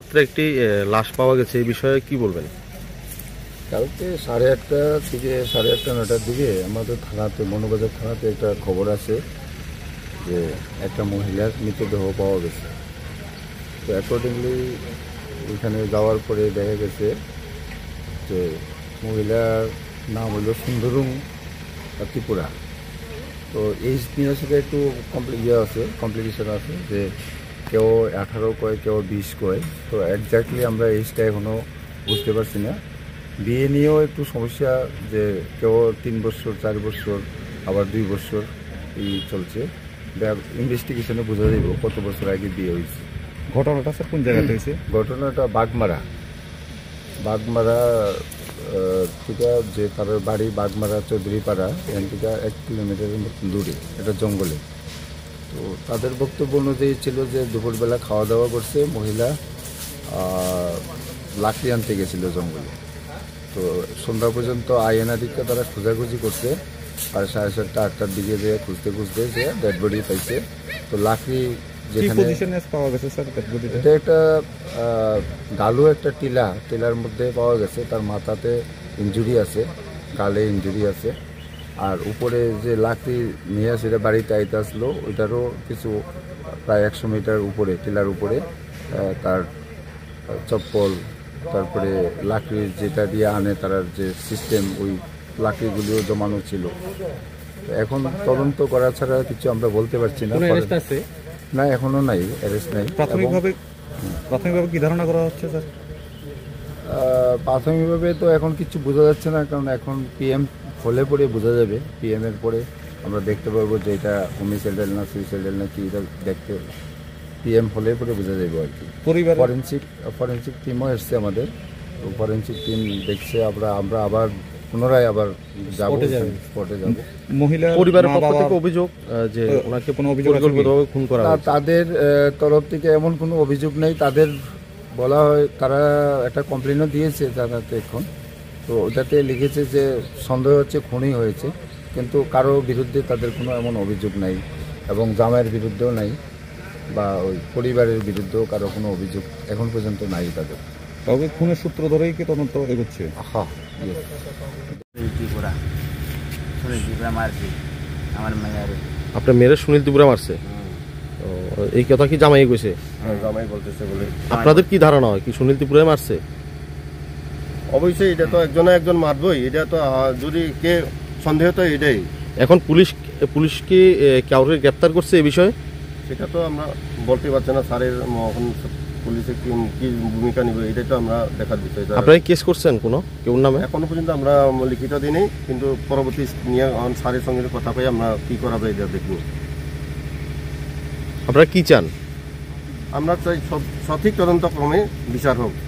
একটি লাশ পাওয়া গেছে, এই বিষয়ে কি বলবেন? কালকে 8:30 থেকে 8:30 9টার দিকে আমাদের থানাতে, মনোবাজার থানাতে একটা খবর আছে যে একটা মহিলার মৃতদেহ পাওয়া গেছে। তো অ্যাকর্ডিংলি ওইখানে যাওয়ার পরে দেখা গেছে যে মহিলার নাম হলো সুন্দরুং ত্রিপুরা। তো এইজ নিয়ে সাথে একটু কমপ্লিকেশন আছে যে কেউ 18 কয়, কেউ 20 কয়। তো একজাক্টলি আমরা এইজটা এখনও বুঝতে পারছি না। বিয়ে নিয়েও একটু সমস্যা, যে কেউ 3 বছর, 4 বছর, আবার 2 বছর এই চলছে। ইনভেস্টিগেশনে বোঝা যাবে কত বছর আগে বিয়ে হয়েছে। ঘটনাটা স্যার কোন জায়গাতে হয়েছে? ঘটনাটা বাগমারা থেকে, যে তার বাড়ি বাগমারা চৌধুরীপাড়া, এখান থেকে 1 কিলোমিটারের মতো দূরে, এটা জঙ্গলে। তো তাদের বক্তব্য অনুযায়ী ছিল যে দুপুরবেলা খাওয়া দাওয়া করছে, মহিলা লাকড়ি আনতে গেছিল জঙ্গলে। তো সন্ধ্যা পর্যন্ত আইএনআদিকে তারা খোঁজাখুঁজি করছে, আর 7:30 8টার দিকে যে খুঁজতে যে ডেড বডি পাইছে। তো লাকড়ি যেখানে পাওয়া গেছে স্যার, এটা একটা গালু একটা টিলার মধ্যে পাওয়া গেছে। তার মাথাতে ইনজুরি আছে, গালে ইনজুরি আছে। আর উপরে যে লাকড়ি নিয়ে সেটা বাড়িতে আইতে আসলো, ওইটারও কিছু প্রায় 100 মিটার উপরে, টিলার উপরে তার চপ্পল, তারপরে লাকড়ির যেটা দিয়ে আনে তার যে সিস্টেম, ওই লাকড়িগুলিও জমানো ছিল। এখন তদন্ত করা ছাড়া কিছু আমরা বলতে পারছি না। না, এখনো নাই, অ্যারেস্ট নাই। প্রাথমিকভাবে কি ধারণা করা হচ্ছে স্যার? প্রাথমিকভাবে তো এখন কিছু বোঝা যাচ্ছে না, কারণ এখন পিএম হলে পরে বোঝা যাবে। পিএম এর পরে আমরা দেখতে পারবো যে এটা হোমিসাইডাল না সুইসাইডাল না কি, এটা দেখতে পিএম হলে পরে বোঝা যাবে আর কি। ফরেন্সিক টিমও এসছে আমাদের, তো ফরেন্সিক টিম দেখছে। আমরা আবার পুনরায় আবার স্পটে যাব। মহিলা পরিবারের পক্ষ থেকে অভিযোগ যে ওনাকে কোনো পরিকল্পিতভাবে খুন করা হয়েছে। তাদের তরফ থেকে এমন কোনো অভিযোগ নেই। তাদের বলা হয়, তারা একটা কমপ্লেনও দিয়েছে জানাতে এখন। তো ওটাতে লিখেছে যে সন্দেহ হচ্ছে খুনই হয়েছে, কিন্তু কারো বিরুদ্ধে তাদের কোনো এমন অভিযোগ নাই, এবং জামাইয়ের বিরুদ্ধেও নাই, বা ওই পরিবারের বিরুদ্ধেও কারো কোনো অভিযোগ এখন পর্যন্ত নাই তাদের। তবে খুনের সূত্র ধরেই কি তদন্ত এগোচ্ছে? হ্যাঁ, আপনার মেয়ের সুনীল ত্রিপুরা মারছে, এই কথা কি জামাই কইছে? জামাই বলতেছে বলে। আপনাদের কি ধারণা হয় কি সুনীল ত্রিপুরায় মারছে? অবশ্যই এটা তো একজন মারবই, এটা তো যদি কে সন্দেহ তো এটাই। এখন পুলিশ কি কাউকে গ্রেপ্তার করছে এই বিষয়ে? সেটা তো আমরা বলতে পারছি না। স্যারের এখন পুলিশে কি ভূমিকা নিবে, এটাই তো আমরা দেখার বিষয়। আপনারা কেস করছেন কোনো কেউ নামে? এখনো পর্যন্ত আমরা লিখিত দিইনি, কিন্তু পরবর্তী নিয়ে স্যারের সঙ্গে কথা কই আমরা কি করা যায় এটা দেখব। আপনারা কি চান? আমরা চাই সঠিক তদন্ত ক্রমে বিচার হোক।